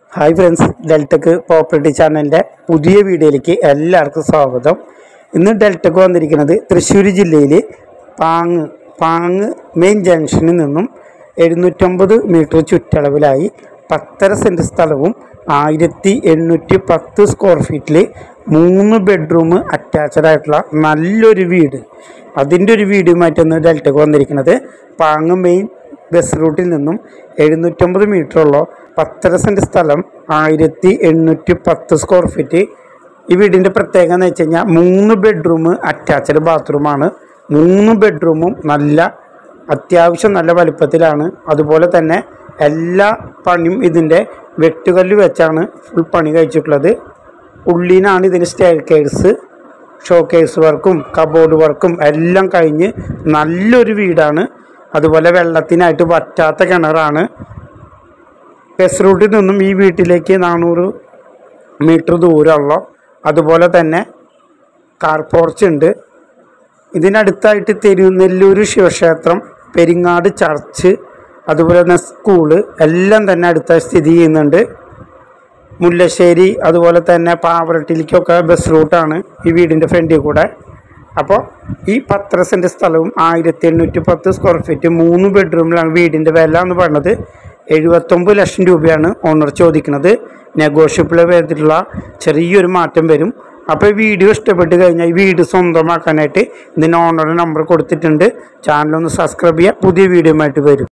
Hi friends, ഡെൽറ്റക്ക് property ചാനലിൻ്റെ പുതിയ വീഡിയോയിലേക്ക് എല്ലാവർക്കും സ്വാഗതം. ഇന്ന് ഡെൽറ്റക്ക് വന്നിരിക്കുന്നത് തൃശ്ശൂർ ജില്ലയിൽ പാങ് മെയിൻ ജംഗ്ഷനിൽ നിന്നും 750 മീറ്റർ ചുറ്റളവിലായി 10.5 സെൻറ്റ് സ്ഥലവും 1810 സ്ക്വയർ ഫീറ്റിൽ 3 ബെഡ്റൂം അറ്റാച്ച്ഡ് ആയിട്ടുള്ള നല്ലൊരു വീട്, അതിൻ്റെ ഒരു വീഡിയോയുമായിട്ടാണ് ഡെൽറ്റക്ക് വന്നിരിക്കുന്നത്. പാങ് മെയിൻ ബസ് റൂട്ടിൽ നിന്നും 750 മീറ്ററുള്ള 10.5 സെൻറ്റ് സ്ഥലം 1810 സ്ക്വയർ ഫീറ്റ്. ഈ വീടിൻ്റെ പ്രത്യേകത എന്ന് വെച്ച് കഴിഞ്ഞാൽ 3 ബെഡ്റൂം അറ്റാച്ച്ഡ് ബാത്റൂമാണ്. 3 ബെഡ്റൂമും അത്യാവശ്യം നല്ല വലുപ്പത്തിലാണ്. അതുപോലെ തന്നെ എല്ലാ പണിയും ഇതിൻ്റെ വെട്ടുകല്ല് വെച്ചാണ് ഫുൾ പണി കഴിച്ചിട്ടുള്ളത്. ഉള്ളിനാണ് ഇതിന് സ്റ്റെയർകേസ്, ഷോക്കേസ് വർക്കും കബോർഡ് വർക്കും എല്ലാം കഴിഞ്ഞ് നല്ലൊരു വീടാണ്. അതുപോലെ വെള്ളത്തിനായിട്ട് വറ്റാത്ത കിണറാണ്. ബസ് റൂട്ടിൽ നിന്നും ഈ വീട്ടിലേക്ക് 400 മീറ്റർ ദൂരമുള്ള, അതുപോലെ തന്നെ കാർ പോർച്ച് ഉണ്ട്. ഇതിനടുത്തായിട്ട് തിരുനെല്ലൂർ ശിവക്ഷേത്രം, പെരിങ്ങാട് ചർച്ച്, അതുപോലെ തന്നെ സ്കൂള് എല്ലാം തന്നെ അടുത്തായി സ്ഥിതി ചെയ്യുന്നുണ്ട്. മുല്ലശ്ശേരി അതുപോലെ തന്നെ പാവറട്ടിലേക്കൊക്കെ ബസ് റൂട്ടാണ് ഈ വീടിൻ്റെ ഫ്രണ്ടിൽ കൂടെ. അപ്പോൾ ഈ 10 സെൻറ്റ് സ്ഥലവും 1810 സ്ക്വയർ ഫീറ്റ് 3 ബെഡ്റൂമിലാണ്. വീടിൻ്റെ വില എന്ന് പറയുന്നത് 79 ലക്ഷം രൂപയാണ് ഓണർ ചോദിക്കുന്നത്. നെഗോഷ്യബിൾ ചെയ്തിട്ടുള്ള ചെറിയൊരു മാറ്റം വരും. അപ്പോൾ ഈ വീഡിയോ ഇഷ്ടപ്പെട്ട് കഴിഞ്ഞാൽ ഈ വീട് സ്വന്തമാക്കാനായിട്ട് ഇതിന് ഓണറുടെ നമ്പർ കൊടുത്തിട്ടുണ്ട്. ചാനലൊന്ന് സബ്സ്ക്രൈബ് ചെയ്യുക. പുതിയ വീഡിയോയുമായിട്ട് വരും.